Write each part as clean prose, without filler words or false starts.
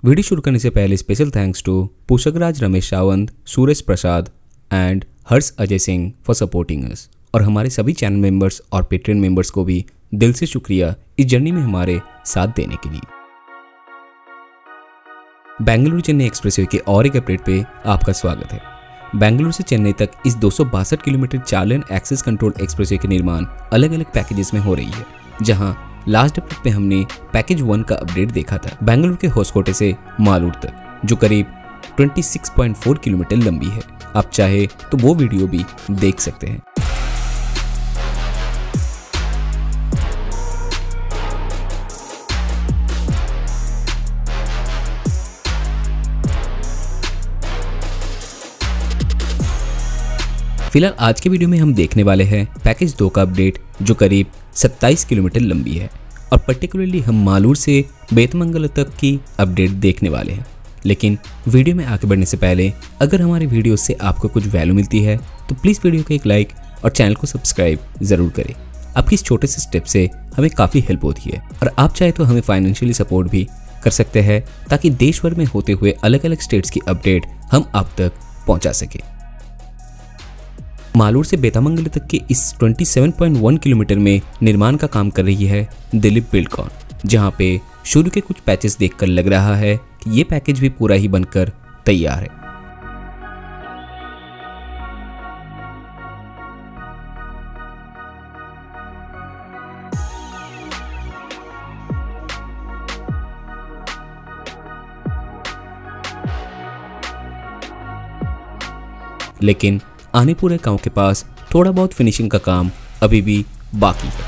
Video शुरू करने से पहले special thanks to Pushkaraj Ramesh Sawant, Suresh Prasad and Harsh Ajay Singh for supporting us. और हमारे सभी चैनल मेंबर्स और पेट्रियन मेंबर्स को भी दिल से शुक्रिया इस जर्नी में हमारे साथ देने के लिए। बेंगलुरु चेन्नई एक्सप्रेसवे के और एक अपडेट पे आपका स्वागत है। बेंगलुरु से चेन्नई तक इस 262 kilometre 4 lane access control expressway के निर्माण अलग अलग पैकेजेस में हो रही है, जहां लास्ट अपडेट पे हमने पैकेज 1 का अपडेट देखा था बेंगलुरु के होसकोटे से मालूर तक, जो करीब 26.4 किलोमीटर लंबी है। आप चाहे तो वो वीडियो भी देख सकते हैं। फिलहाल आज के वीडियो में हम देखने वाले हैं पैकेज 2 का अपडेट, जो करीब 27 किलोमीटर लंबी है और पर्टिकुलरली हम मालूर से बेतमंगल तक की अपडेट देखने वाले हैं। लेकिन वीडियो में आगे बढ़ने से पहले अगर हमारी वीडियो से आपको कुछ वैल्यू मिलती है तो प्लीज़ वीडियो को एक लाइक और चैनल को सब्सक्राइब ज़रूर करें। आपकी इस छोटे से स्टेप से हमें काफ़ी हेल्प होती है और आप चाहे तो हमें फाइनेंशियली सपोर्ट भी कर सकते हैं, ताकि देश भर में होते हुए अलग अलग स्टेट्स की अपडेट हम आप तक पहुँचा सकें। मालूर से बेतामंगल तक के इस 27.1 किलोमीटर में निर्माण का काम कर रही है दिलीप बिल्डकॉन, जहां पे शुरू के कुछ पैचेस देखकर लग रहा है कि ये पैकेज भी पूरा ही बनकर तैयार है। लेकिन आनेपुरे गांव के पास थोड़ा बहुत फिनिशिंग का काम अभी भी बाकी है।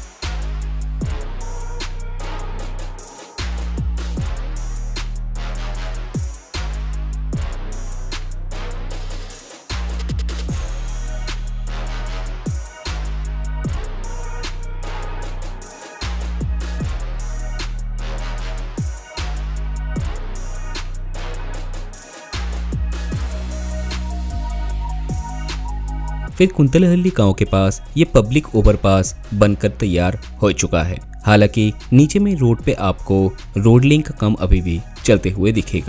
फिर कुंतलहल्ली गांव के पास ये पब्लिक ओवरपास बनकर तैयार हो चुका है। हालांकि नीचे में रोड पे आपको रोड लिंक का काम अभी भी चलते हुए दिखेगा।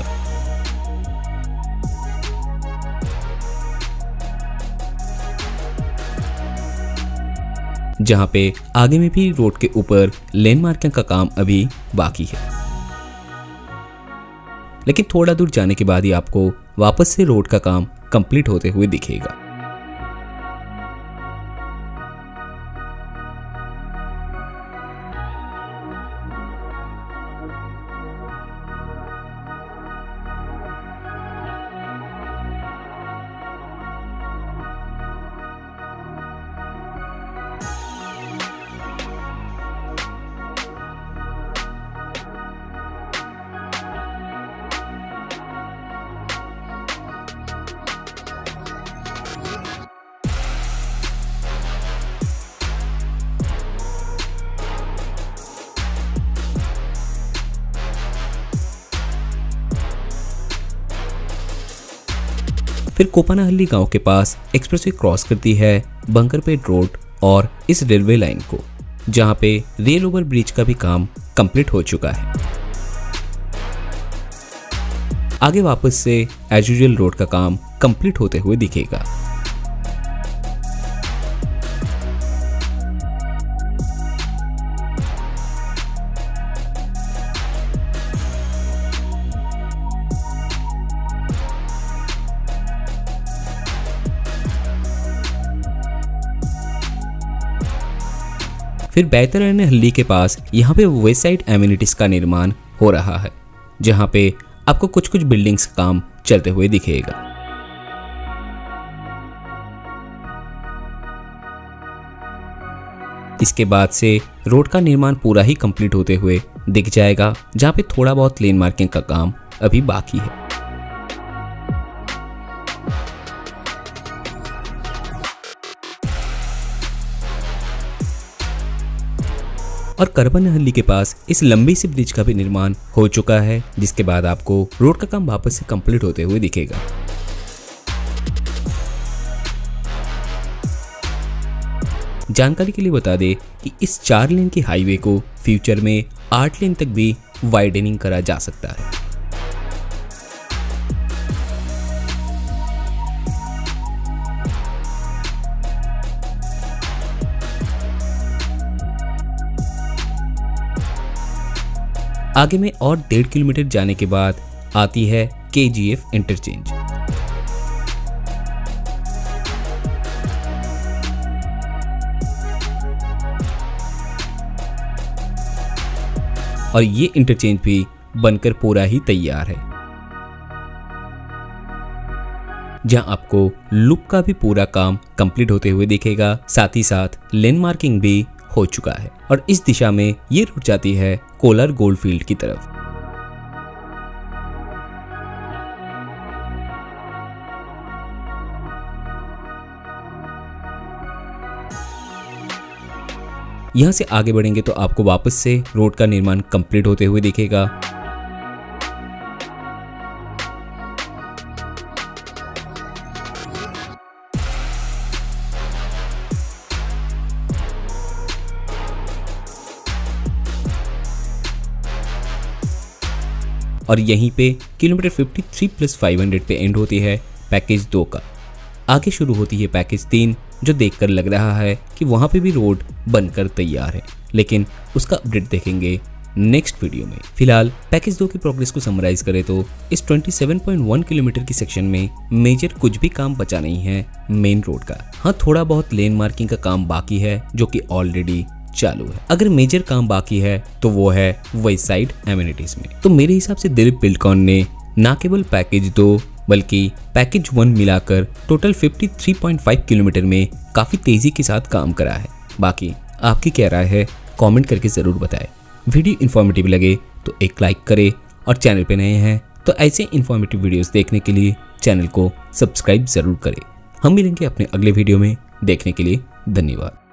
जहां पे आगे में भी रोड के ऊपर लेन मार्किंग का काम अभी बाकी है, लेकिन थोड़ा दूर जाने के बाद ही आपको वापस से रोड का काम कंप्लीट होते हुए दिखेगा। फिर कोपानाहल्ली गांव के पास एक्सप्रेसवे क्रॉस करती है बंकरपेट रोड और इस रेलवे लाइन को, जहां पे रेल ओवर ब्रिज का भी काम कंप्लीट हो चुका है। आगे वापस से एज यूजुअल रोड का काम कंप्लीट होते हुए दिखेगा। फिर बैतरहल्ली के पास यहाँ पे वेस्ट साइड एम्यूनिटीज का निर्माण हो रहा है, जहाँ पे आपको कुछ कुछ बिल्डिंग्स का काम चलते हुए दिखेगा। इसके बाद से रोड का निर्माण पूरा ही कंप्लीट होते हुए दिख जाएगा, जहाँ पे थोड़ा बहुत लेन मार्किंग का काम अभी बाकी है। और करबनहल्ली के पास इस लंबी सी ब्रिज का भी निर्माण हो चुका है, जिसके बाद आपको रोड का काम वापस से कंप्लीट होते हुए दिखेगा। जानकारी के लिए बता दें कि इस 4 लेन की हाईवे को फ्यूचर में 8 लेन तक भी वाइडनिंग करा जा सकता है। आगे में और 1.5 किलोमीटर जाने के बाद आती है KGF इंटरचेंज। और ये इंटरचेंज भी बनकर पूरा ही तैयार है, जहां आपको लूप का भी पूरा काम कंप्लीट होते हुए दिखेगा। साथ ही साथ लेन मार्किंग भी हो चुका है और इस दिशा में ये रोड जाती है कोलार गोल्डफील्ड की तरफ। यहां से आगे बढ़ेंगे तो आपको वापस से रोड का निर्माण कंप्लीट होते हुए दिखेगा। और यहीं पे किलोमीटर 53+500 पे एंड होती है पैकेज 2 का। आगे शुरू होती है पैकेज 3, जो देखकर लग रहा है कि वहां पे भी रोड बनकर तैयार है, लेकिन उसका अपडेट देखेंगे नेक्स्ट वीडियो में। फिलहाल पैकेज 2 की प्रोग्रेस को समराइज करें तो इस 27.1 किलोमीटर की सेक्शन में मेजर कुछ भी काम बचा नहीं है मेन रोड का। हाँ, थोड़ा बहुत लेन मार्किंग का काम बाकी है जो कि ऑलरेडी चालू है। अगर मेजर काम बाकी है तो वो है वेस्ट साइड एमिनिटीज में। तो मेरे हिसाब से दिलीप बिल्डकॉन ने ना केवल पैकेज 2 बल्कि पैकेज 1 मिलाकर टोटल 53.5 किलोमीटर में काफी तेजी के साथ काम करा है। बाकी आपकी क्या राय है कमेंट करके जरूर बताएं। वीडियो इन्फॉर्मेटिव लगे तो एक लाइक करें और चैनल पे नए हैं तो ऐसे इन्फॉर्मेटिव वीडियोस देखने के लिए चैनल को सब्सक्राइब जरूर करें। हम मिलेंगे अपने अगले वीडियो में। देखने के लिए धन्यवाद।